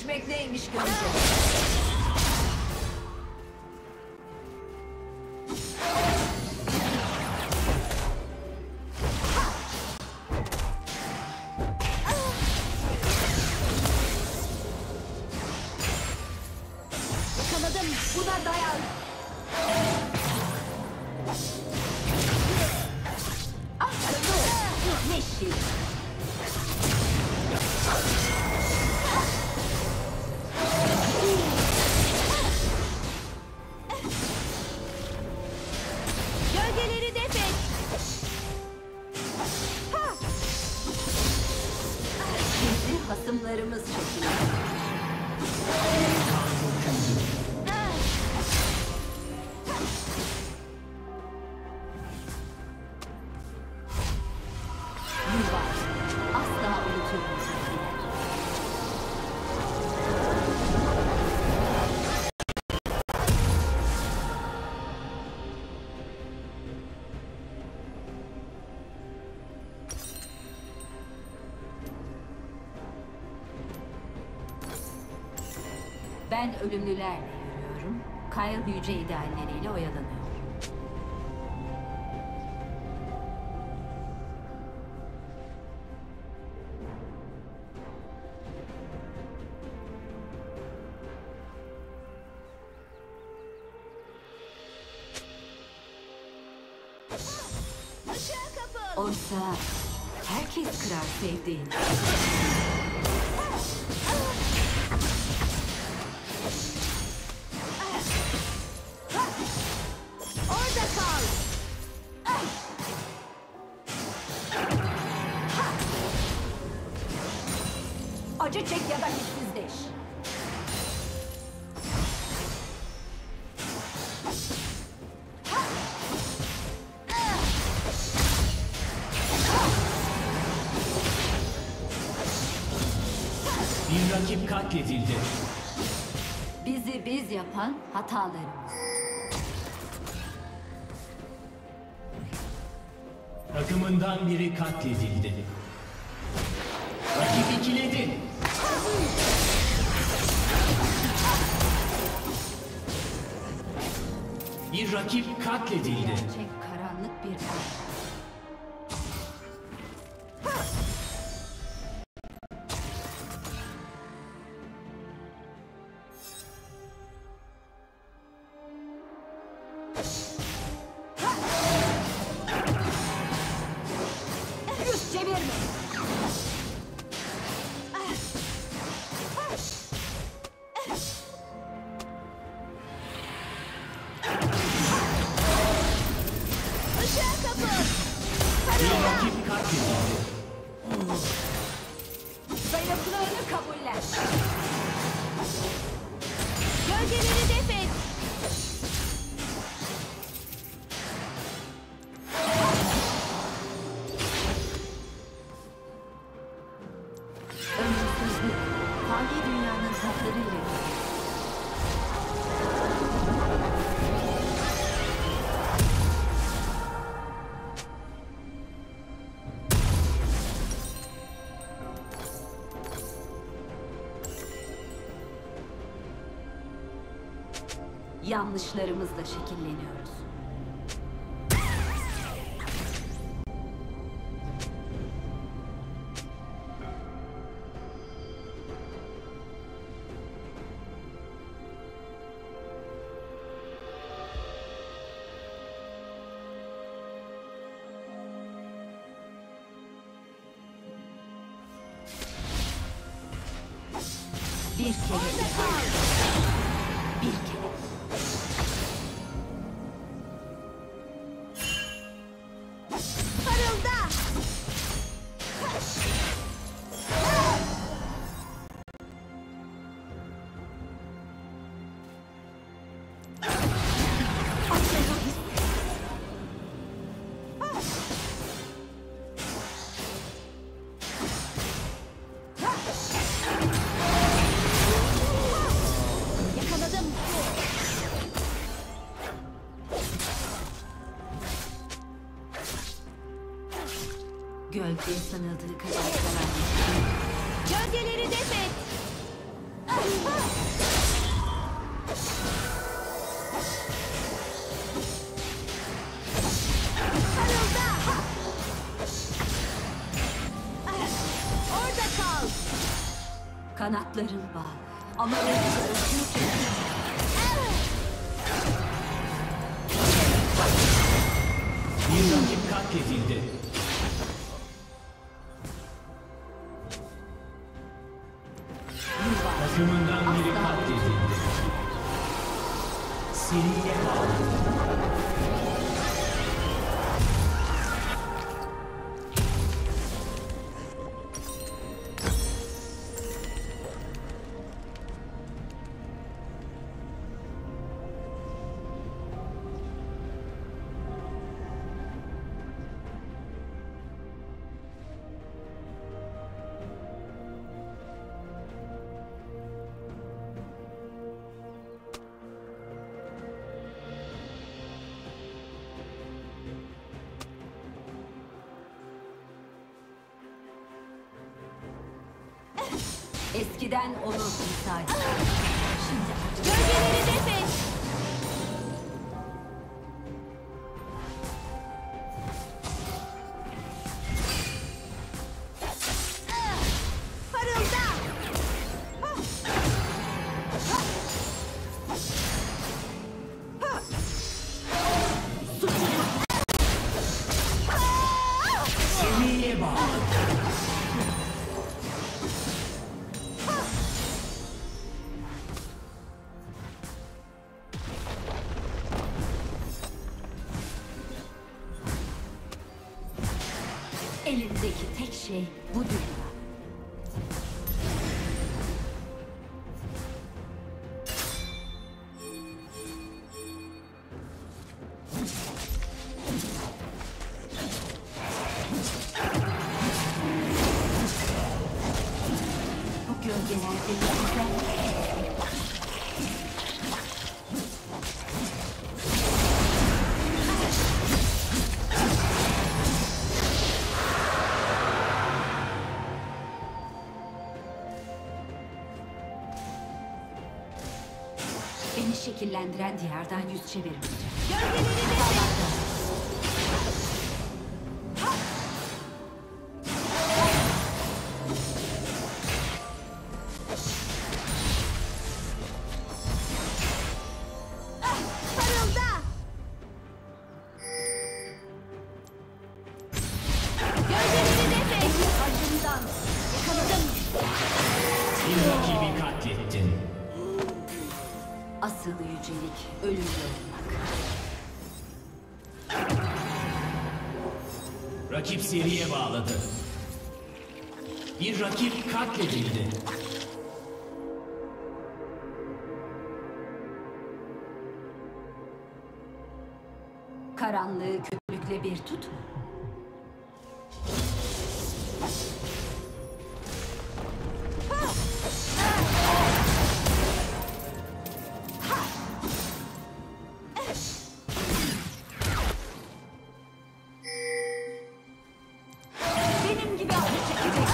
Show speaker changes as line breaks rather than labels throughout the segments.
Yüzleşmek neymiş göreceğiz.
Yakaladım. Buna dayan.
Ne şey?
Gölgeleri def et.
Gizli hasımlarımız çekiliyor. Yıllar. Asla unutulmayacak. Ben ölümlülerle yürüyorum. Kyle yüce idealleriyle oyalanıyor.
Işığa kapıl.
Oysa herkes kırar sevdiğini.
Orada kal.
Acı çek ya da hissizleş.
Bir rakip katledildi.
Bizi biz yapan hatalarımız.
Takımından biri katledildi. Rakip ikiledi. Bir rakip katledildi.
Gerçek karanlık bir an. Yüz çevirme.
Işığa kapıl.
Bir rakip katledildi.
Zayıflığını kabullen.
Gölgeleri def et.
Ölümsüzlük, fani dünyanın tatlarıyla. Yanlışlarımızla şekilleniyoruz. Bir kere daha. Bir kere.
Parılda. Yakaladım.
Gölge sanıldığı kadar kolay.
Gölgeleri def et. Parılda. Orada kal.
Kanatların bağlı. Ama önce özgürce
Bir rakip katledildi. Takımından biri katledildi. Seriye bağlı.
eskiden olur misali. Şimdi acı.
Gölgeleri def et. Parılda.
Seriye bağlı.
Elindeki tek şey bu dünya. Bu gölgelerde güzel. Beni şekillendiren diyardan yüz çevirmeyeceğim.
Gölgeleri def et. Parılda. Gölgeleri def et.
Acımdan
Yakaladım.
Bir rakibi katlettin.
asıl yücelik ölümlü olmak.
Rakip seriye bağladı. Bir rakip katledildi.
Karanlığı kötülükle bir tutma. Benim gibi acı çekecek.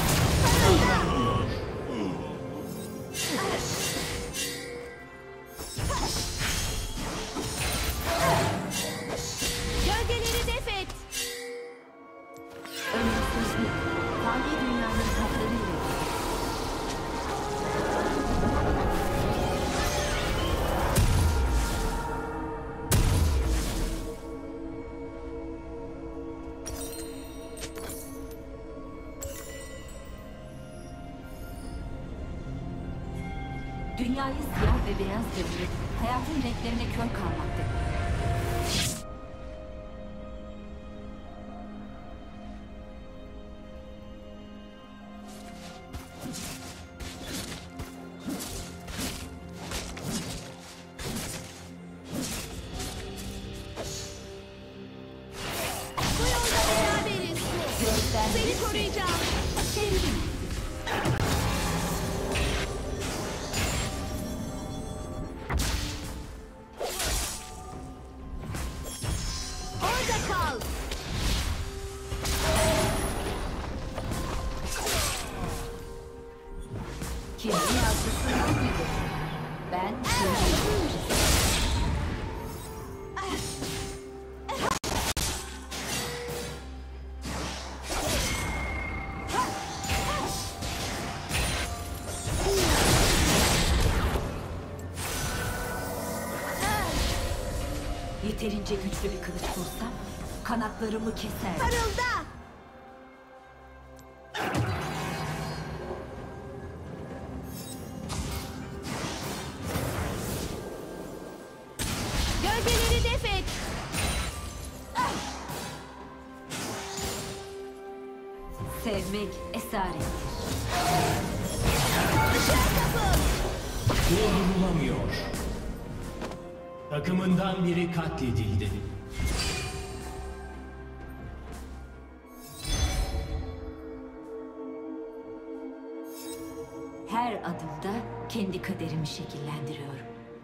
Gölgeleri def et.
Ölümsüzlük, fani dünyanın tatlarıyla. Dünyayı siyah ve beyaz görüp hayatın renklerine kör kalmaktadır.
Bu yolda beraberiz.
Gözler
Seni koruyacağım.
sevdim.
Orada kal.
Kimin yazdısı Yeterince güçlü bir kılıç bulsam kanatlarımı keser.
Parılda! Gölgeleri def et!
Sevmek esarettir.
Işığa kapıl!
Durdurulamıyor. Takımından biri katledildi.
Her adımda kendi kaderimi şekillendiriyorum.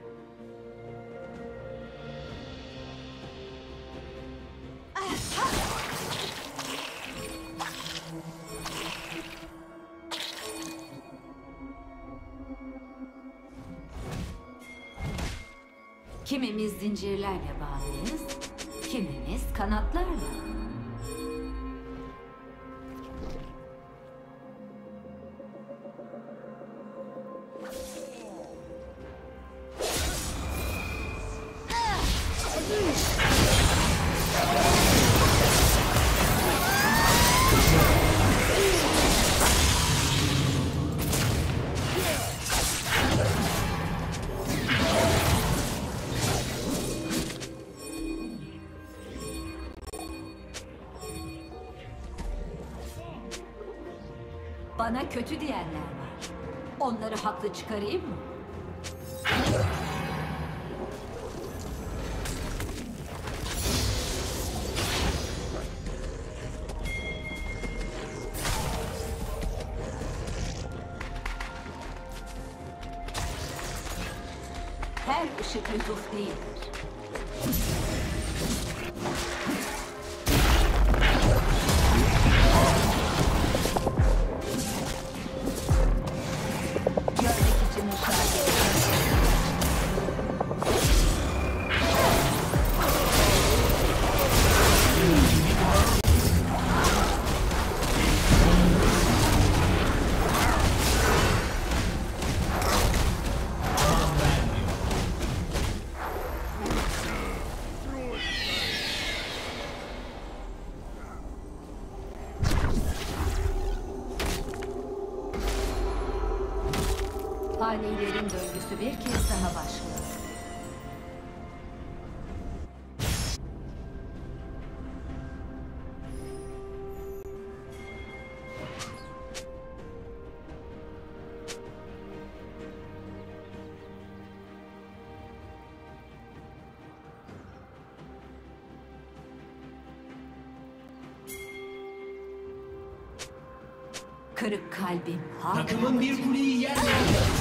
Kimimiz zincirlerle bağlıyız, kimimiz kanatlarla. Bana kötü diyenler var. Onları haklı çıkarayım mı? Her ışık lütuf değildir. Görmek için müsaade edin. Fanilerin döngüsü bir kez daha başlıyor. Kırık kalbim hala.
Takımın bir kuleyi yerle bir etti.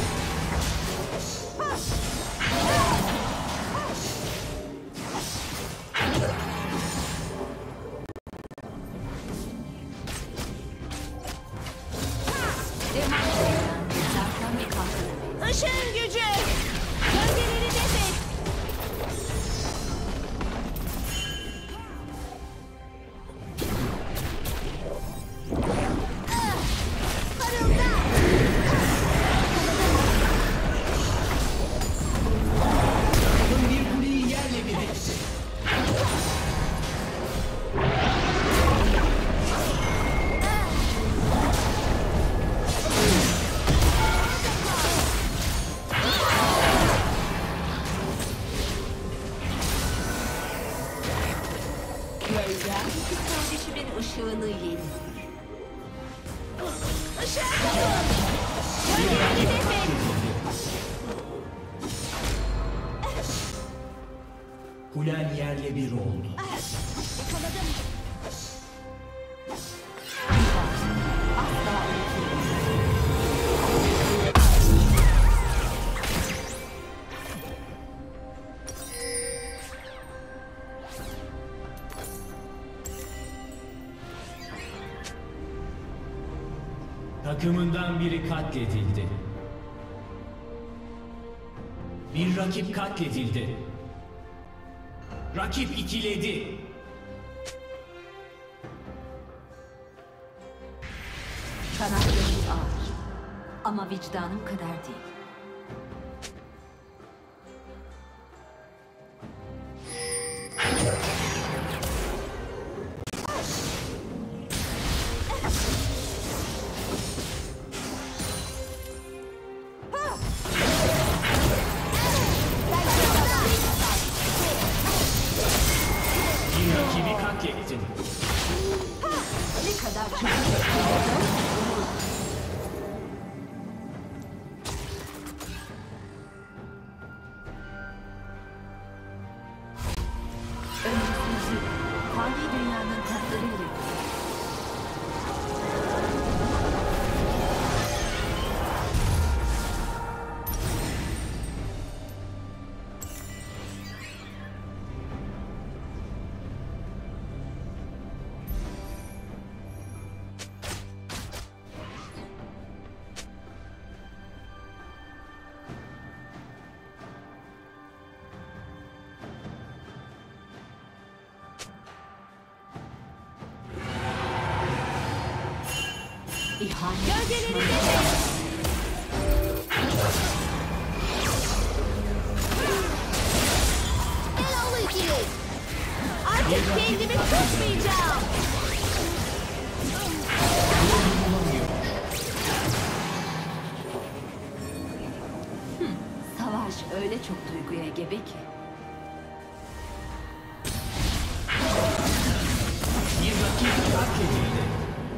Işığın gücü! Gölgeleri def et! Parılda!
Takımın bir kuleyi yerle bir etti.
Gölgem kız kardeşimin ışığını yedi.
Işığa kapıl! Gölgeleri def et!
Kulen yerle bir oldu.
Yakaladım.
Asla unutmayacağım.
Takımından biri katledildi. Bir rakip katledildi. Rakip ikiledi.
Kanatlarım ağır. Ama vicdanım kadar değil.
katlettin.
Ne kadar çok Ölümsüzlük, fani dünyanın tatlarıyla. İhanet.
Gölgeleri defet. El al ikili. Artık kendimi tutmayacağım.
Savaş öyle çok duyguya gebe ki.
Bir rakip katledildi.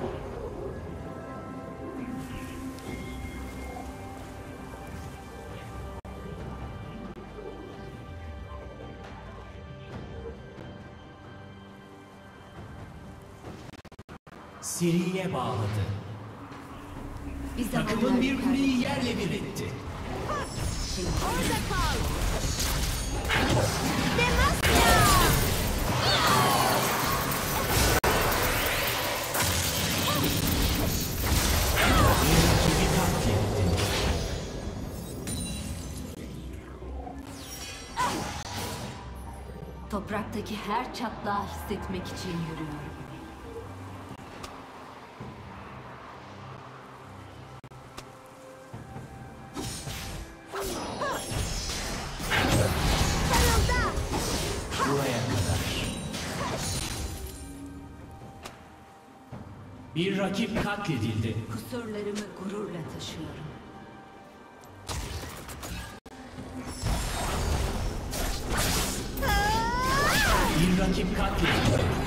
Seriye bağladı.
Bir zamanlar
Takımın bir kuleyi yerle bir etti.
Orada kal. Demasya.
Rakibi katlettin.
topraktaki her çatlağı hissetmek için yürüyorum.
Sarılda.
Buraya kadar. Bir rakip katledildi.
Kusurlarımı gururla taşıyorum.
Bir rakip katledildi.